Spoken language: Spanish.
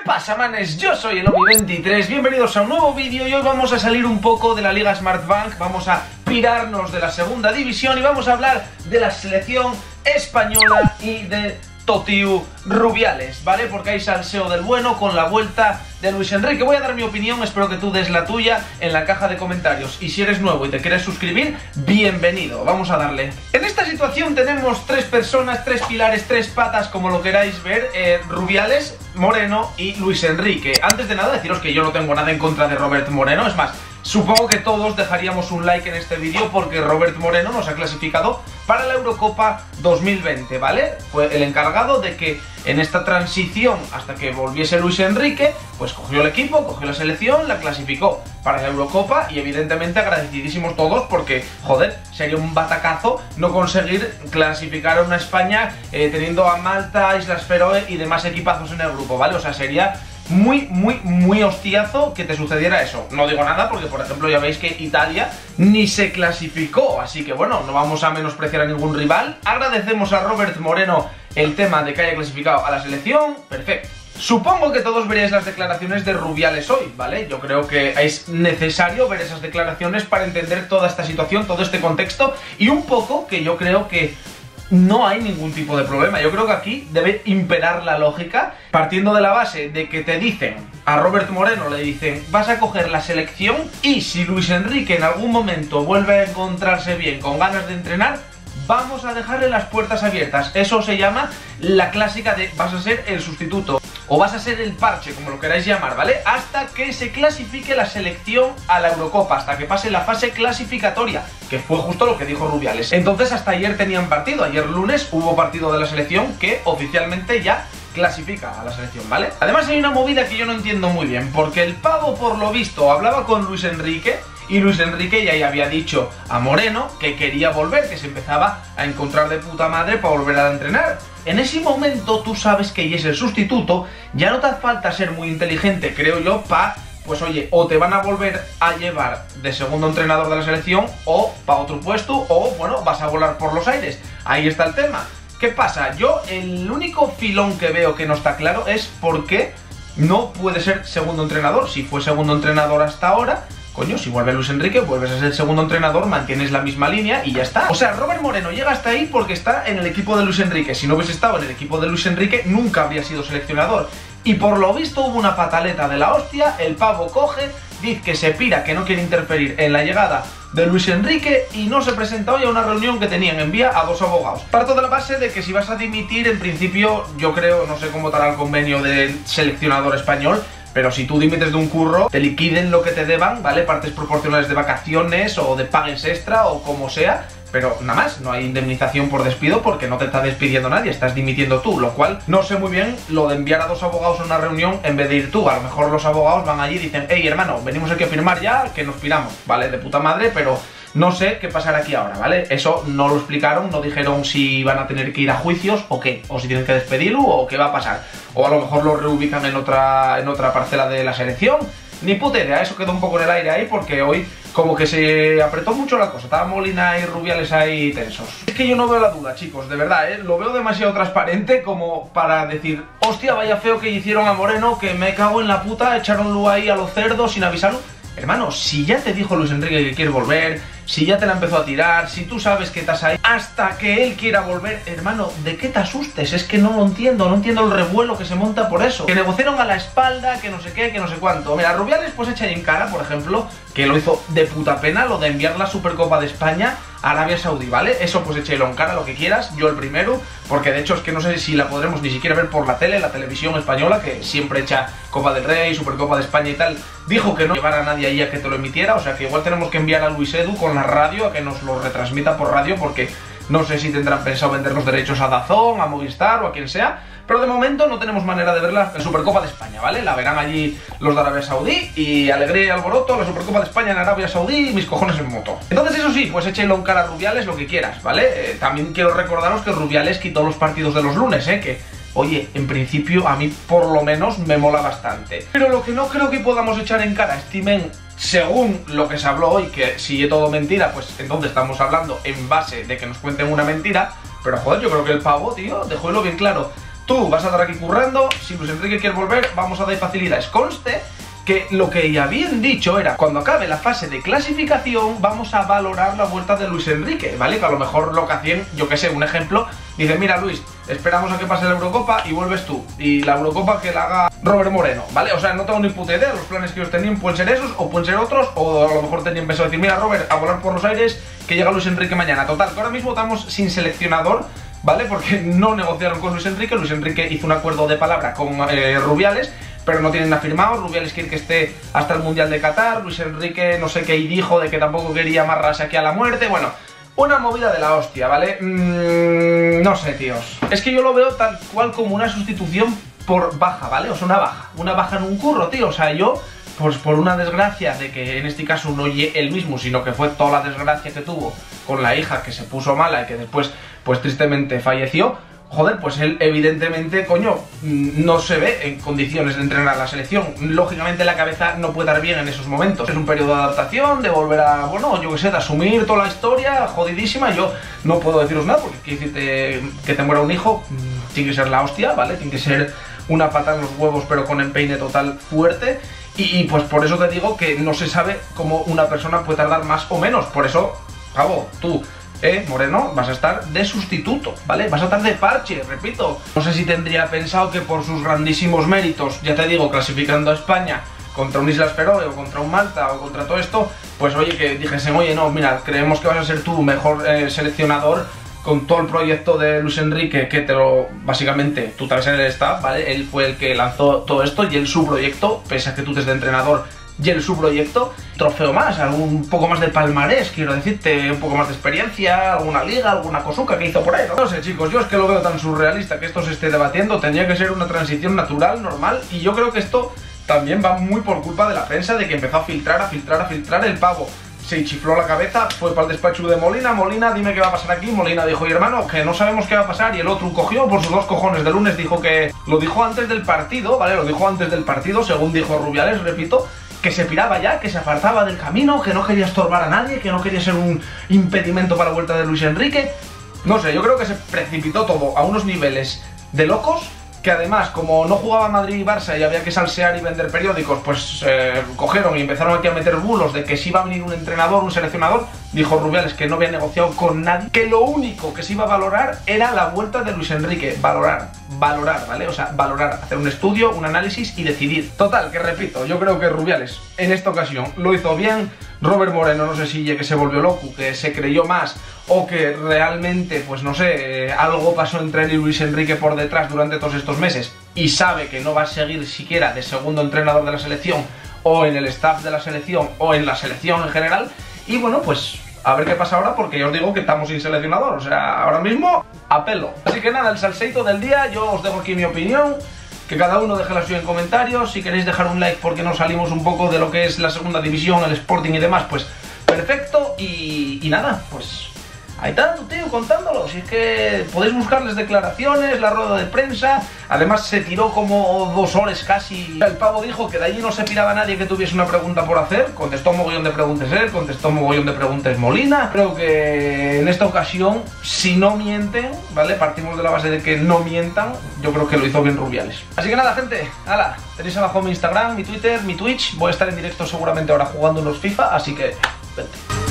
pasa, manes? Yo soy el Obi23, bienvenidos a un nuevo vídeo y hoy vamos a salir un poco de la Liga Smartbank, vamos a pirarnos de la segunda división y vamos a hablar de la selección española y de Totiu Rubiales, ¿vale? Porque hay salseo del bueno con la vuelta de Luis Enrique. Voy a dar mi opinión, espero que tú des la tuya en la caja de comentarios. Y si eres nuevo y te quieres suscribir, bienvenido, vamos a darle. En esta situación tenemos tres personas, tres pilares, tres patas, como lo queráis ver, Rubiales, Moreno y Luis Enrique. Antes de nada deciros que yo no tengo nada en contra de Robert Moreno, es más, supongo que todos dejaríamos un like en este vídeo porque Robert Moreno nos ha clasificado para la Eurocopa 2020, ¿vale? Fue el encargado de que en esta transición, hasta que volviese Luis Enrique, pues cogió el equipo, cogió la selección, la clasificó para la Eurocopa y evidentemente agradecidísimos todos porque, joder, sería un batacazo no conseguir clasificar a una España teniendo a Malta, Islas Feroe y demás equipazos en el grupo, ¿vale? O sea, sería muy hostiazo que te sucediera eso. No digo nada porque, por ejemplo, ya veis que Italia ni se clasificó, así que bueno, no vamos a menospreciar a ningún rival. Agradecemos a Robert Moreno el tema de que haya clasificado a la selección, perfecto. Supongo que todos veréis las declaraciones de Rubiales hoy, ¿vale? Yo creo que es necesario ver esas declaraciones para entender toda esta situación, todo este contexto y un poco que yo creo que no hay ningún tipo de problema. Yo creo que aquí debe imperar la lógica, partiendo de la base de que te dicen, a Robert Moreno le dicen, vas a coger la selección y si Luis Enrique en algún momento vuelve a encontrarse bien, con ganas de entrenar, vamos a dejarle las puertas abiertas. Eso se llama la clásica de vas a ser el sustituto o vas a ser el parche, como lo queráis llamar, ¿vale? Hasta que se clasifique la selección a la Eurocopa, hasta que pase la fase clasificatoria, que fue justo lo que dijo Rubiales. Entonces hasta ayer tenían partido, ayer lunes hubo partido de la selección que oficialmente ya clasifica a la selección, ¿vale? Además hay una movida que yo no entiendo muy bien, porque el pavo por lo visto hablaba con Luis Enrique y Luis Enrique ya había dicho a Moreno que quería volver, que se empezaba a encontrar de puta madre para volver a entrenar. En ese momento tú sabes que ella es el sustituto, ya no te hace falta ser muy inteligente, creo yo, pues oye, o te van a volver a llevar de segundo entrenador de la selección o para otro puesto, o bueno, vas a volar por los aires. Ahí está el tema. ¿Qué pasa? Yo el único filón que veo que no está claro es por qué no puede ser segundo entrenador. Si fue segundo entrenador hasta ahora, coño, si vuelve Luis Enrique, vuelves a ser segundo entrenador, mantienes la misma línea y ya está. O sea, Robert Moreno llega hasta ahí porque está en el equipo de Luis Enrique. Si no hubiese estado en el equipo de Luis Enrique, nunca habría sido seleccionador. Y por lo visto hubo una pataleta de la hostia, el pavo coge, dice que se pira, que no quiere interferir en la llegada de Luis Enrique y no se presenta hoy a una reunión que tenían, envía a dos abogados. Parto de la base de que si vas a dimitir, en principio, yo creo, no sé cómo estará el convenio del seleccionador español, pero si tú dimites de un curro, te liquiden lo que te deban, ¿vale? Partes proporcionales de vacaciones o de pagues extra o como sea, pero nada más, no hay indemnización por despido porque no te está despidiendo nadie, estás dimitiendo tú, lo cual no sé muy bien lo de enviar a dos abogados a una reunión en vez de ir tú. A lo mejor los abogados van allí y dicen, hey hermano, venimos aquí a firmar ya, que nos piramos, ¿vale? De puta madre, pero no sé qué pasará aquí ahora, ¿vale? Eso no lo explicaron, no dijeron si van a tener que ir a juicios o qué, o si tienen que despedirlo o qué va a pasar. O a lo mejor lo reubican en otra parcela de la selección. Ni puta idea, eso quedó un poco en el aire ahí porque hoy como que se apretó mucho la cosa. Estaba Molina y Rubiales ahí tensos. Es que yo no veo la duda, chicos, de verdad, lo veo demasiado transparente como para decir, hostia, vaya feo que hicieron a Moreno, que me cago en la puta, echaronlo ahí a los cerdos sin avisarlo. Hermano, si ya te dijo Luis Enrique que quiere volver, si ya te la empezó a tirar, si tú sabes que estás ahí, hasta que él quiera volver, hermano, ¿de qué te asustes? Es que no lo entiendo, no entiendo el revuelo que se monta por eso. Que negociaron a la espalda, que no sé qué, que no sé cuánto. Mira, Rubiales pues echa ahí en cara, por ejemplo, que lo hizo de puta pena, lo de enviar la Supercopa de España a Arabia Saudí, ¿vale? Eso pues échalo en cara, lo que quieras, yo el primero, porque de hecho es que no sé si la podremos ni siquiera ver por la tele, la televisión española, que siempre echa Copa del Rey, Supercopa de España y tal, dijo que no llevara a nadie ahí a que te lo emitiera, o sea que igual tenemos que enviar a Luis Edu con la radio a que nos lo retransmita por radio, porque no sé si tendrán pensado vender los derechos a DAZN, a Movistar o a quien sea, pero de momento no tenemos manera de verla en Supercopa de España, ¿vale? La verán allí los de Arabia Saudí y alegría y alboroto, la Supercopa de España en Arabia Saudí y mis cojones en moto. Entonces eso sí, pues échelo en cara a Rubiales lo que quieras, ¿vale? También quiero recordaros que Rubiales quitó los partidos de los lunes, que oye, en principio a mí por lo menos me mola bastante. Pero lo que no creo que podamos echar en cara, estimen, según lo que se habló hoy, que si es todo mentira, pues entonces estamos hablando en base de que nos cuenten una mentira. Pero joder, yo creo que el pavo, tío, dejó bien claro. tú vas a estar aquí currando, si Luis Enrique quiere volver, vamos a dar facilidades. Conste que lo que ya habían dicho era, cuando acabe la fase de clasificación, vamos a valorar la vuelta de Luis Enrique, ¿vale? Que a lo mejor lo que hacían, yo que sé, un ejemplo, dice, mira Luis, esperamos a que pase la Eurocopa y vuelves tú, y la Eurocopa que la haga Robert Moreno, ¿vale? O sea, no tengo ni puta idea, los planes que ellos tenían pueden ser esos, o pueden ser otros, o a lo mejor tenían pensado decir, mira Robert, a volar por los aires, que llega Luis Enrique mañana. Total, que ahora mismo estamos sin seleccionador, ¿vale? Porque no negociaron con Luis Enrique hizo un acuerdo de palabra con Rubiales, pero no tienen nada firmado. Rubiales quiere que esté hasta el Mundial de Qatar, Luis Enrique no sé qué y dijo de que tampoco quería amarrarse aquí a la muerte, bueno, una movida de la hostia, ¿vale? No sé, tíos, es que yo lo veo tal cual como una sustitución por baja, ¿vale? O sea, una baja en un curro, tío, o sea, yo, pues por una desgracia de que en este caso no él mismo, sino que fue toda la desgracia que tuvo con la hija que se puso mala y que después, pues tristemente falleció. Joder, pues él evidentemente, coño, no se ve en condiciones de entrenar a la selección. Lógicamente la cabeza no puede dar bien en esos momentos. Es un periodo de adaptación, de volver a, bueno, yo qué sé, de asumir toda la historia, jodidísima. Yo no puedo deciros nada, porque quiere decirte que te muera un hijo, tiene que ser la hostia, ¿vale? Tiene que ser una patada en los huevos, pero con empeine total fuerte. Y pues por eso te digo que no se sabe cómo una persona puede tardar más o menos. Por eso, Pavo, tú, Moreno, vas a estar de sustituto, ¿vale? Vas a estar de parche, repito. No sé si tendría pensado que por sus grandísimos méritos, ya te digo, clasificando a España contra un Islas Feroe o contra un Malta o contra todo esto, pues oye, que dijesen, oye, no, mira, creemos que vas a ser tú mejor seleccionador con todo el proyecto de Luis Enrique, que te lo, básicamente, tú te ves en el staff, ¿vale? Él fue el que lanzó todo esto y él su proyecto, pese a que tú estés de entrenador, y el su proyecto, trofeo más, un poco más de palmarés, quiero decirte, un poco más de experiencia, alguna liga, alguna cosuca que hizo por ahí, ¿no? No sé, chicos, yo es que lo veo tan surrealista que esto se esté debatiendo. Tendría que ser una transición natural, normal, y yo creo que esto también va muy por culpa de la prensa, de que empezó a filtrar el Pavo. Se chifló la cabeza, fue para el despacho de Molina, Molina, dime qué va a pasar aquí. Molina dijo, oye hermano, que no sabemos qué va a pasar, y el otro cogió por sus dos cojones de lunes, dijo que, lo dijo antes del partido, ¿vale? Lo dijo antes del partido, según dijo Rubiales, repito, que se piraba ya, que se apartaba del camino, que no quería estorbar a nadie, que no quería ser un impedimento para la vuelta de Luis Enrique. No sé, yo creo que se precipitó todo a unos niveles de locos, que además, como no jugaba Madrid y Barça y había que salsear y vender periódicos, pues cogieron y empezaron aquí a meter bulos de que si iba a venir un entrenador, un seleccionador. Dijo Rubiales que no había negociado con nadie, que lo único que se iba a valorar era la vuelta de Luis Enrique. Valorar, ¿vale? O sea, valorar, hacer un estudio, un análisis y decidir. Total, que repito, yo creo que Rubiales en esta ocasión lo hizo bien. Robert Moreno no sé si que se volvió loco, que se creyó más, o que realmente, pues no sé, algo pasó entre él y Luis Enrique por detrás durante todos estos meses y sabe que no va a seguir siquiera de segundo entrenador de la selección, o en el staff de la selección, o en la selección en general. Y bueno, pues a ver qué pasa ahora, porque yo os digo que estamos sin seleccionador, o sea, ahora mismo a pelo. Así que nada, el salseito del día, yo os dejo aquí mi opinión, que cada uno deje la suya en comentarios. Si queréis dejar un like porque nos salimos un poco de lo que es la segunda división, el Sporting y demás, pues perfecto. Y nada, pues ahí tanto, tío, contándolo. Si es que podéis buscar las declaraciones, la rueda de prensa. Además se tiró como 2 horas casi. El Pavo dijo que de allí no se piraba nadie que tuviese una pregunta por hacer. Contestó un mogollón de preguntas él, contestó un mogollón de preguntas Molina. Creo que en esta ocasión, si no mienten, ¿vale? Partimos de la base de que no mientan. Yo creo que lo hizo bien Rubiales. Así que nada, gente, hala, tenéis abajo mi Instagram, mi Twitter, mi Twitch. Voy a estar en directo seguramente ahora jugando unos FIFA, así que vente.